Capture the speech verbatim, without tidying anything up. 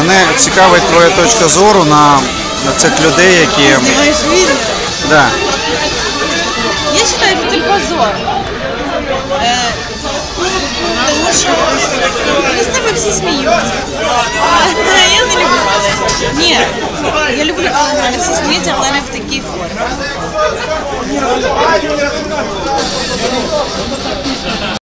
Мене цікавить твоя точка зору на, на цих людей, які... Снимаешь видео? Да. Я считаю, это позор. Э, Потому что ну, с тобой все смеются. А я не люблю, когда... Нет, я люблю, когда на мене всі сміються, але не в такій формі.